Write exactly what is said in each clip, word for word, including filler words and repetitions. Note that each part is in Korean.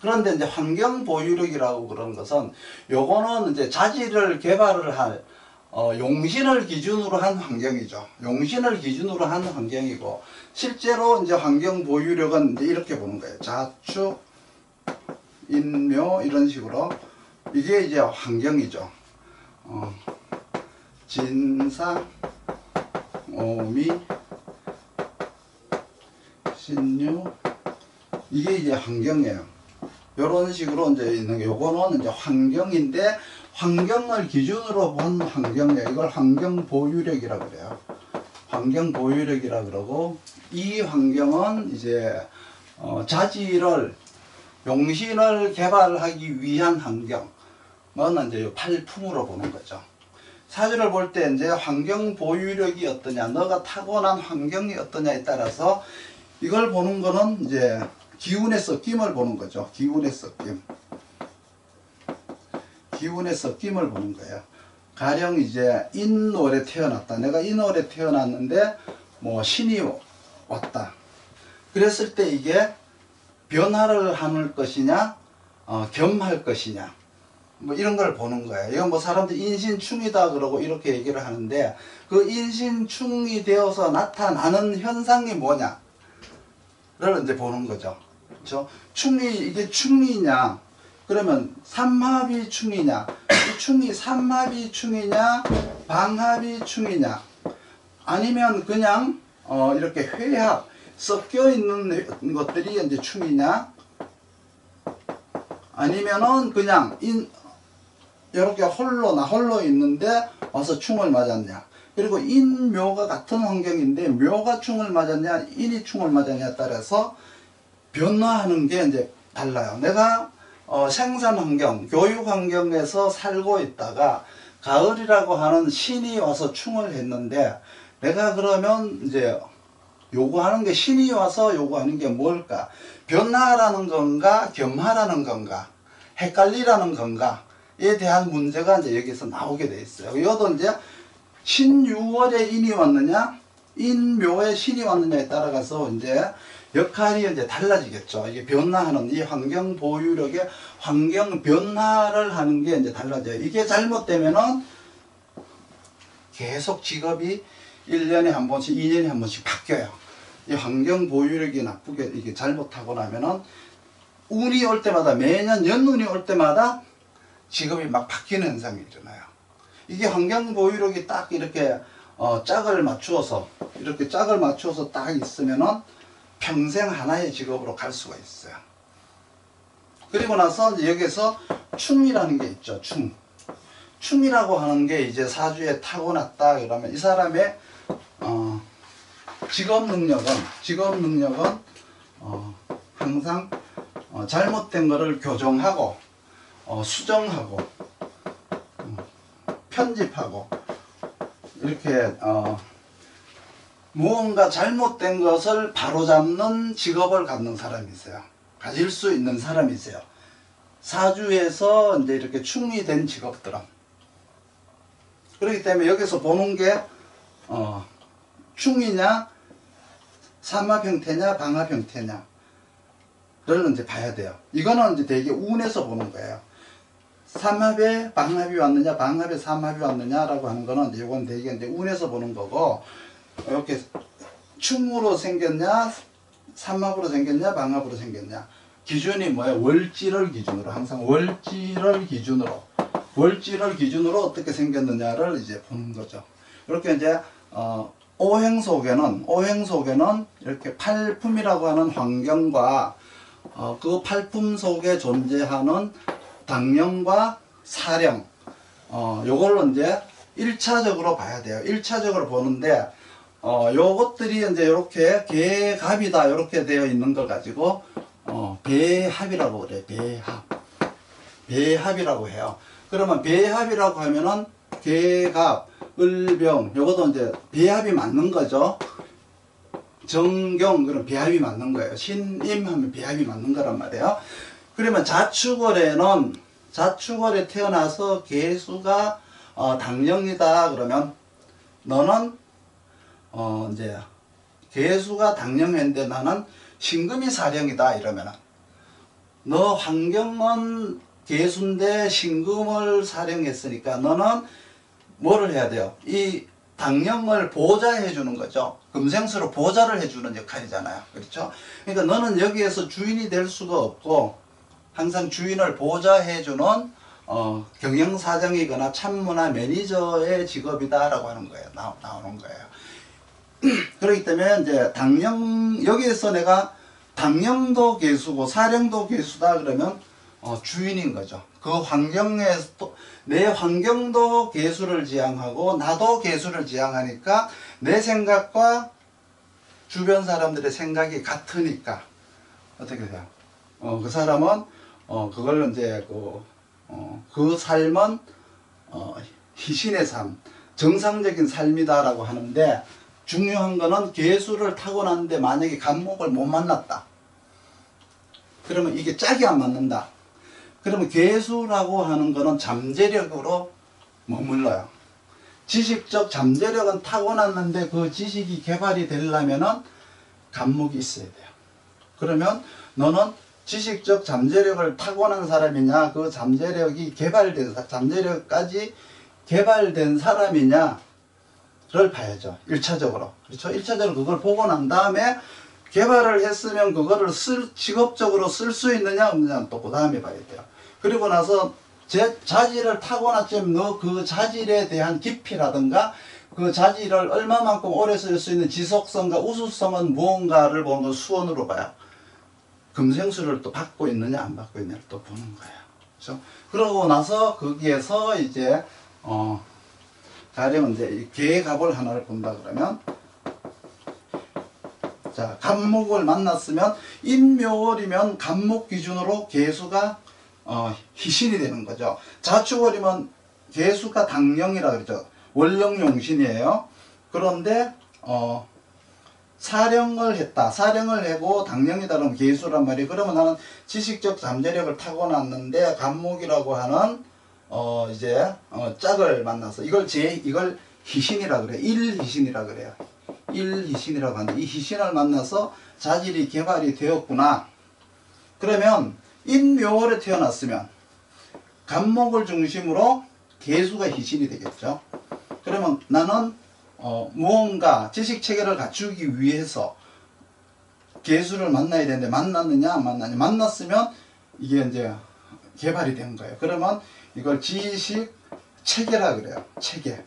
그런데 이제 환경 보유력이라고 그런 것은 요거는 이제 자질을 개발을 할 어, 용신을 기준으로 한 환경이죠. 용신을 기준으로 한 환경이고, 실제로 이제 환경 보유력은 이제 이렇게 보는 거예요. 자축, 인묘, 이런 식으로. 이게 이제 환경이죠. 어, 진사, 오미, 신유, 이게 이제 환경이에요. 요런 식으로 이제 있는 게, 요거는 이제 환경인데, 환경을 기준으로 본 환경이에요. 이걸 환경 보유력이라 그래요. 환경 보유력이라 그러고, 이 환경은 이제 어, 자질을 용신을 개발하기 위한 환경은 이제 팔품으로 보는 거죠. 사주를 볼 때 이제 환경 보유력이 어떠냐, 너가 타고난 환경이 어떠냐에 따라서 이걸 보는 거는 이제 기운의 섞임을 보는 거죠. 기운의 섞임. 기운의 섞임을 보는 거예요. 가령 이제 인월에 태어났다. 내가 인월에 태어났는데 뭐 신이 왔다. 그랬을 때 이게 변화를 하는 것이냐, 어, 겸할 것이냐, 뭐 이런 걸 보는 거예요. 이건 뭐 사람들이 인신충이다 그러고 이렇게 얘기를 하는데, 그 인신충이 되어서 나타나는 현상이 뭐냐를 이제 보는 거죠. 그렇죠? 충이, 이게 충이냐, 그러면 삼합이 충이냐, 이 충이 삼합이 충이냐, 방합이 충이냐, 아니면 그냥 어 이렇게 회합, 섞여 있는 것들이 이제 충이냐, 아니면은 그냥 인 이렇게 홀로 나 홀로 있는데 와서 충을 맞았냐, 그리고 인묘가 같은 환경인데 묘가 충을 맞았냐, 인이 충을 맞았냐에 따라서 변화하는 게 이제 달라요. 내가 어, 생산 환경, 교육 환경에서 살고 있다가 가을이라고 하는 신이 와서 충을 했는데, 내가 그러면 이제 요구하는 게, 신이 와서 요구하는 게 뭘까? 변화라는 건가, 겸하라는 건가, 헷갈리라는 건가에 대한 문제가 이제 여기서 나오게 돼 있어요. 이것도 이제 신유월에 인이 왔느냐, 인묘에 신이 왔느냐에 따라가서 이제 역할이 이제 달라지겠죠. 이게 변화하는 이 환경 보유력의 환경 변화를 하는 게 이제 달라져요. 이게 잘못되면은 계속 직업이 일 년에 한 번씩, 이 년에 한 번씩 바뀌어요. 이 환경 보유력이 나쁘게 이게 잘못하고 나면은 운이 올 때마다, 매년 연운이 올 때마다 직업이 막 바뀌는 현상이 일어나요. 이게 환경 보유력이 딱 이렇게 어, 짝을 맞추어서, 이렇게 짝을 맞추어서 딱 있으면은 평생 하나의 직업으로 갈 수가 있어요. 그리고 나서 이제 여기서 충이라는 게 있죠. 충. 충이라고 하는 게 이제 사주에 타고났다 그러면 이 사람의 어, 직업 능력은 직업 능력은 어, 항상 어, 잘못된 거를 교정하고 어, 수정하고 어, 편집하고 이렇게 어, 무언가 잘못된 것을 바로잡는 직업을 갖는 사람이세요. 가질 수 있는 사람이세요. 사주에서 이제 이렇게 충이 된 직업들은. 그렇기 때문에 여기서 보는 게 어, 충이냐, 삼합 형태냐, 방합 형태냐를 이제 봐야 돼요. 이거는 이제 되게 운에서 보는 거예요. 삼합에 방합이 왔느냐, 방합에 삼합이 왔느냐라고 하는 거는 이제 이건 되게 이제 운에서 보는 거고, 이렇게 충으로 생겼냐, 삼합으로 생겼냐, 방합으로 생겼냐. 기준이 뭐예요? 월지를 기준으로, 항상 월지를 기준으로, 월지를 기준으로 어떻게 생겼느냐를 이제 보는 거죠. 이렇게 이제, 어, 오행 속에는, 오행 속에는 이렇게 팔품이라고 하는 환경과, 어, 그 팔품 속에 존재하는 당령과 사령, 어, 요걸로 이제 일 차적으로 봐야 돼요. 일 차적으로 보는데, 어, 요것들이 이제 이렇게 계갑이다, 이렇게 되어 있는 걸 가지고, 어, 배합이라고 그래요. 배합. 배합이라고 해요. 그러면 배합이라고 하면은, 계갑, 을병, 요것도 이제 배합이 맞는 거죠. 정경, 그럼 배합이 맞는 거예요. 신임 하면 배합이 맞는 거란 말이에요. 그러면 자축월에는, 자축월에 태어나서 계수가, 어, 당령이다, 그러면, 너는 어 이제 계수가 당령인데 나는 신금이 사령이다 이러면은 너 환경은 개수인데 신금을 사령했으니까 너는 뭐를 해야 돼요? 이 당령을 보좌해 주는 거죠. 금생수로 보좌를 해주는 역할이잖아요. 그렇죠? 그러니까 너는 여기에서 주인이 될 수가 없고 항상 주인을 보좌해 주는 어, 경영사장이거나 참모나 매니저의 직업이다라고 하는 거예요. 나, 나오는 거예요. 그렇기 때문에 이제 당령, 여기에서 내가 당령도 개수고 사령도 개수다 그러면 어, 주인인 거죠. 그 환경에서 내 환경도 개수를 지향하고 나도 개수를 지향하니까 내 생각과 주변 사람들의 생각이 같으니까 어떻게 돼요? 어, 그 사람은 어, 그걸 이제 그, 어, 그 삶은 어, 희신의 삶, 정상적인 삶이다라고 하는데 중요한 거는 개수를 타고났는데 만약에 간목을 못 만났다. 그러면 이게 짝이 안 맞는다. 그러면 개수라고 하는 거는 잠재력으로 머물러요. 지식적 잠재력은 타고났는데 그 지식이 개발이 되려면은 간목이 있어야 돼요. 그러면 너는 지식적 잠재력을 타고난 사람이냐, 그 잠재력이 개발된, 잠재력까지 개발된 사람이냐를 봐야죠. 일 차적으로. 그렇죠? 일 차적으로 그걸 보고 난 다음에 개발을 했으면 그거를 쓸, 직업적으로 쓸 수 있느냐, 없느냐는 또 그 다음에 봐야 돼요. 그리고 나서 제 자질을 타고났지만 너 그 자질에 대한 깊이라든가 그 자질을 얼마만큼 오래 쓸 수 있는 지속성과 우수성은 무언가를 보는 건 수원으로 봐요. 금생수를 또 받고 있느냐 안 받고 있느냐를 또 보는 거예요. 그렇죠? 그러고 나서 거기에서 이제 어 가령 이제 계갑을 하나를 본다 그러면 자 간목을 만났으면 인묘월이면 간목 기준으로 개수가 어, 희신이 되는 거죠. 자축월이면 개수가 당령이라 그러죠. 월령용신이에요. 그런데 어, 사령을 했다. 사령을 하고 당령이다 그러면 개수란 말이에요. 그러면 나는 지식적 잠재력을 타고났는데 간목이라고 하는 어, 이제 어, 짝을 만나서 이걸 제 이걸 희신이라 그래요. 일희신이라 그래요. 일희신이라고 하는데 이 희신을 만나서 자질이 개발이 되었구나. 그러면 인묘월에 태어났으면 간목을 중심으로 개수가 희신이 되겠죠. 그러면 나는 어, 무언가 지식체계를 갖추기 위해서 개수를 만나야 되는데 만났느냐 안 만났느냐. 만났으면 이게 이제 개발이 된 거예요. 그러면 이걸 지식체계라 그래요. 체계.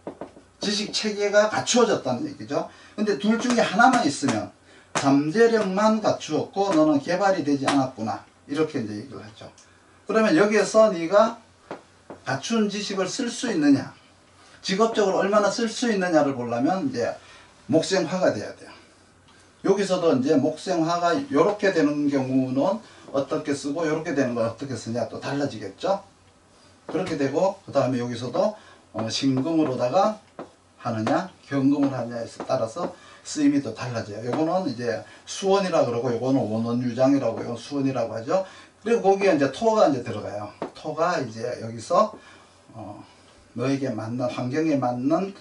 지식체계가 갖추어졌다는 얘기죠. 근데 둘 중에 하나만 있으면 잠재력만 갖추었고 너는 개발이 되지 않았구나. 이렇게 이제 얘기를 하죠. 그러면 여기에서 네가 갖춘 지식을 쓸 수 있느냐, 직업적으로 얼마나 쓸 수 있느냐를 보려면 이제 목생화가 돼야 돼요. 여기서도 이제 목생화가 이렇게 되는 경우는 어떻게 쓰고 이렇게 되는 건 어떻게 쓰냐 또 달라지겠죠. 그렇게 되고 그 다음에 여기서도 어, 신금으로다가 하느냐 경금을 하느냐에 따라서 쓰임이 또 달라져요. 요거는 이제 수원이라 그러고 요거는 원원유장이라고 요건 수원이라고 하죠. 그리고 거기에 이제 토가 이제 들어가요. 토가 이제 여기서 어, 너에게 맞는 환경에 맞는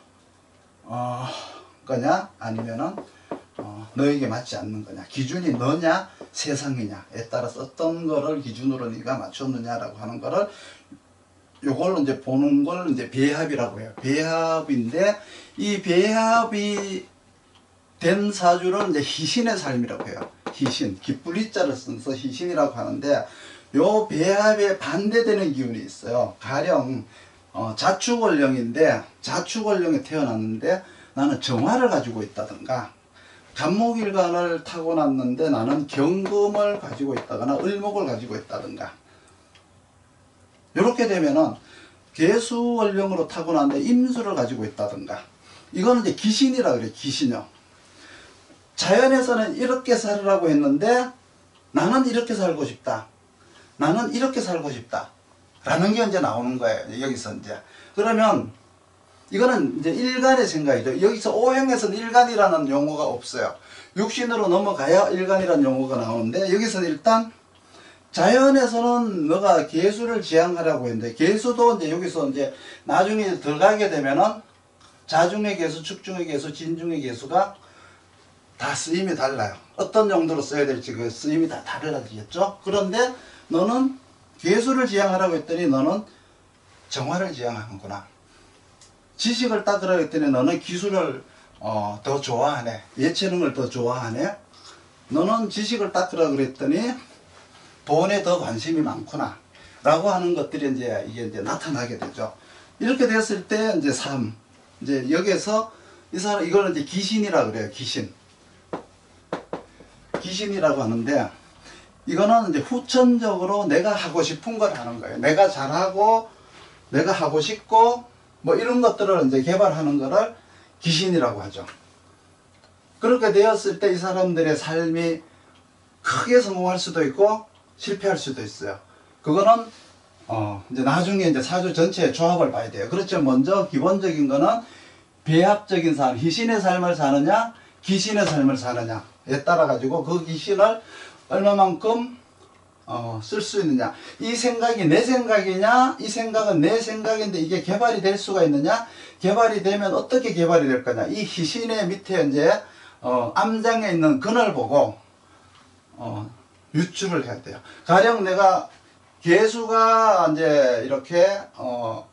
어, 거냐 아니면은 어, 너에게 맞지 않는 거냐. 기준이 너냐 세상이냐에 따라서 어떤 거를 기준으로 네가 맞췄느냐라고 하는 거를 요걸 이제 보는 걸 이제 배합이라고 해요. 배합인데 이 배합이 된 사주는 이제 희신의 삶이라고 해요. 희신, 기쁠리자를 써서 희신이라고 하는데 요 배합에 반대되는 기운이 있어요. 가령 어, 자축월령인데 자축월령에 태어났는데 나는 정화를 가지고 있다든가 간목일간을 타고났는데 나는 경금을 가지고 있다거나 을목을 가지고 있다든가 이렇게 되면은 개수월령으로 타고났는데 임수를 가지고 있다든가 이거는 이제 기신이라 그래요. 기신요. 자연에서는 이렇게 살으라고 했는데 나는 이렇게 살고 싶다. 나는 이렇게 살고 싶다. 라는 게 이제 나오는 거예요. 여기서 이제. 그러면 이거는 이제 일간의 생각이죠. 여기서 오행에서는 일간이라는 용어가 없어요. 육신으로 넘어가야 일간이라는 용어가 나오는데 여기서는 일단 자연에서는 너가 개수를 지향하라고 했는데 개수도 이제 여기서 이제 나중에 들어가게 되면은 자중의 개수, 축중의 개수, 진중의 개수가 다 쓰임이 달라요. 어떤 용도로 써야 될지 그 쓰임이 다 달라지겠죠. 그런데 너는 괴수를 지향하라고 했더니 너는 정화를 지향하는구나. 지식을 닦으라고 했더니 너는 기술을 어, 더 좋아하네. 예체능을 더 좋아하네. 너는 지식을 닦으라고 그랬더니 돈에 더 관심이 많구나. 라고 하는 것들이 이제 이게 이제 나타나게 되죠. 이렇게 됐을 때 이제 삶. 이제 여기에서 이 사람, 이거는 이제 귀신이라 그래요. 귀신. 귀신이라고 하는데, 이거는 이제 후천적으로 내가 하고 싶은 걸 하는 거예요. 내가 잘하고, 내가 하고 싶고, 뭐 이런 것들을 이제 개발하는 거를 귀신이라고 하죠. 그렇게 되었을 때 이 사람들의 삶이 크게 성공할 수도 있고, 실패할 수도 있어요. 그거는, 어, 이제 나중에 이제 사주 전체의 조합을 봐야 돼요. 그렇죠. 먼저 기본적인 거는 배합적인 삶, 희신의 삶을 사느냐, 귀신의 삶을 사느냐에 따라 가지고 그 귀신을 얼마만큼 어, 쓸 수 있느냐. 이 생각이 내 생각이냐, 이 생각은 내 생각인데 이게 개발이 될 수가 있느냐, 개발이 되면 어떻게 개발이 될 거냐. 이 희신의 밑에 이제 어, 암장에 있는 근을 보고 어, 유추를 해야 돼요. 가령 내가 개수가 이제 이렇게 어,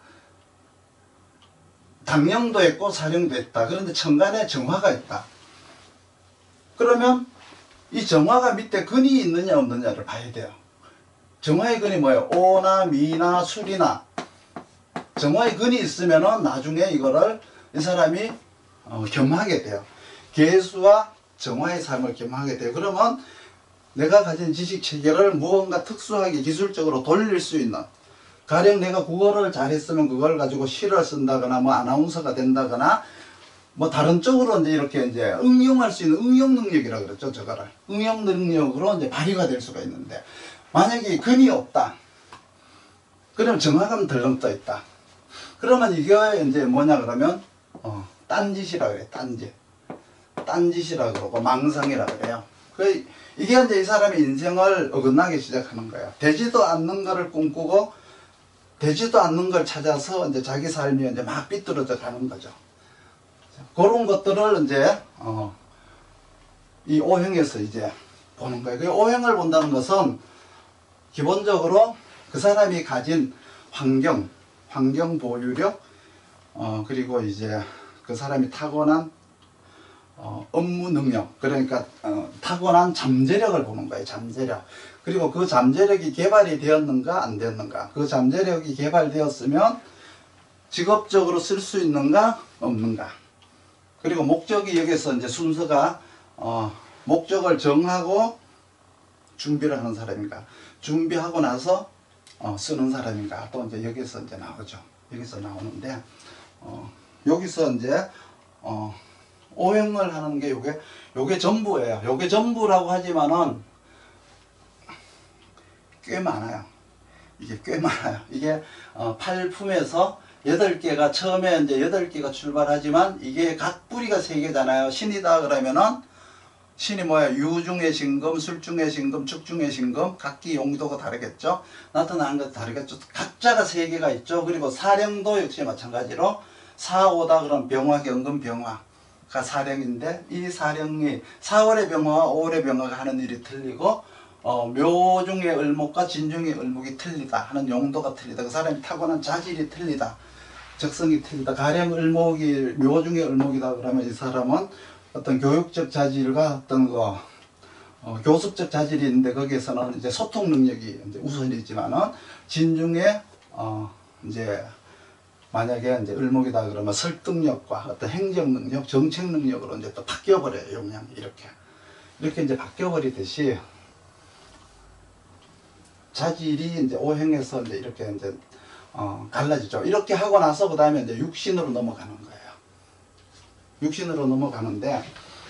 당령도 있고 사령도 있다. 그런데 천간에 정화가 있다. 그러면 이 정화가 밑에 근이 있느냐 없느냐를 봐야 돼요. 정화의 근이 뭐예요? 오나 미나 술이나 정화의 근이 있으면은 나중에 이거를 이 사람이 어, 겸하게 돼요. 개수와 정화의 삶을 겸하게 돼요. 그러면 내가 가진 지식 체계를 무언가 특수하게 기술적으로 돌릴 수 있는, 가령 내가 국어를 잘했으면 그걸 가지고 시를 쓴다거나 뭐 아나운서가 된다거나 뭐 다른 쪽으로 이제 이렇게 이제 응용할 수 있는 응용 능력이라 그랬죠. 저거를 응용 능력으로 이제 발휘가 될 수가 있는데, 만약에 근이 없다. 그러면 정화감 덜렁 떠 있다. 그러면 이게 이제 뭐냐 그러면 어, 딴짓이라 그래. 딴짓. 딴짓이라 그러고 망상이라 그래요. 그 이게 이제 이 사람의 인생을 어긋나게 시작하는 거예요. 되지도 않는 거를 꿈꾸고 되지도 않는 걸 찾아서 이제 자기 삶이 이제 막 삐뚤어져 가는 거죠. 그런 것들을 이제 어, 이 오행에서 이제 보는 거예요. 그 오행을 본다는 것은 기본적으로 그 사람이 가진 환경, 환경 보유력, 어, 그리고 이제 그 사람이 타고난 어, 업무 능력, 그러니까 어, 타고난 잠재력을 보는 거예요. 잠재력. 그리고 그 잠재력이 개발이 되었는가 안 되었는가. 그 잠재력이 개발되었으면 직업적으로 쓸 수 있는가 없는가. 그리고 목적이 여기서 이제 순서가 어, 목적을 정하고 준비를 하는 사람인가, 준비하고 나서 어, 쓰는 사람인가. 또 이제 여기서 이제 나오죠. 여기서 나오는데 어, 여기서 이제 어, 오행을 하는 게 요게 요게 전부예요. 요게 전부라고 하지만은 꽤 많아요. 이게 꽤 많아요. 이게 어, 팔품에서 여덟 개가 처음에 이제 여덟 개가 출발하지만 이게 각 뿌리가 세 개잖아요. 신이다 그러면은 신이 뭐야? 유 중에 신금, 술 중에 신금, 축 중에 신금. 각기 용도가 다르겠죠. 나타나는 것도 다르겠죠. 각자가 세 개가 있죠. 그리고 사령도 역시 마찬가지로 사오다 그럼 병화, 경금, 병화가 사령인데, 이 사령이 사월의 병화와 오월의 병화가 하는 일이 틀리고 어, 묘 중의 을목과 진 중의 을목이 틀리다 하는 용도가 틀리다. 그 사람이 타고난 자질이 틀리다. 적성이 틀리다. 가령 을목이 묘 중의 을목이다 그러면 이 사람은 어떤 교육적 자질과 어떤 거 어, 교습적 자질이 있는데 거기에서는 이제 소통 능력이 이제 우선이지만은 진 중에 어, 이제 만약에 이제 을목이다 그러면 설득력과 어떤 행정 능력, 정책 능력으로 이제 또 바뀌어 버려요. 용량이 이렇게 이렇게 이제 바뀌어 버리듯이 자질이 이제 오행에서 이제 이렇게 이제 어, 갈라지죠. 이렇게 하고 나서 그 다음에 이제 육신으로 넘어가는 거예요. 육신으로 넘어가는데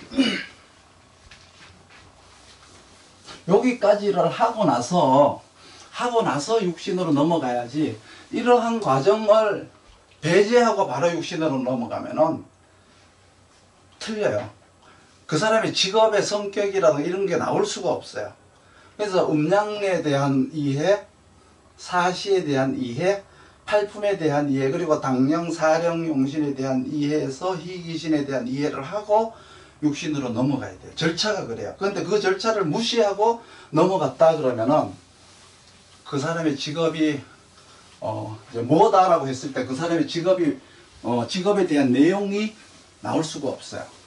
여기까지를 하고 나서 하고 나서 육신으로 넘어가야지, 이러한 과정을 배제하고 바로 육신으로 넘어가면은 틀려요. 그 사람의 직업의 성격이라든가 이런 게 나올 수가 없어요. 그래서 음양에 대한 이해, 사시에 대한 이해, 팔품에 대한 이해, 그리고 당령, 사령, 용신에 대한 이해에서 희귀신에 대한 이해를 하고 육신으로 넘어가야 돼요. 절차가 그래요. 그런데 그 절차를 무시하고 넘어갔다 그러면은 그 사람의 직업이 어 이제 뭐다라고 했을 때 그 사람의 직업이 어 직업에 대한 내용이 나올 수가 없어요.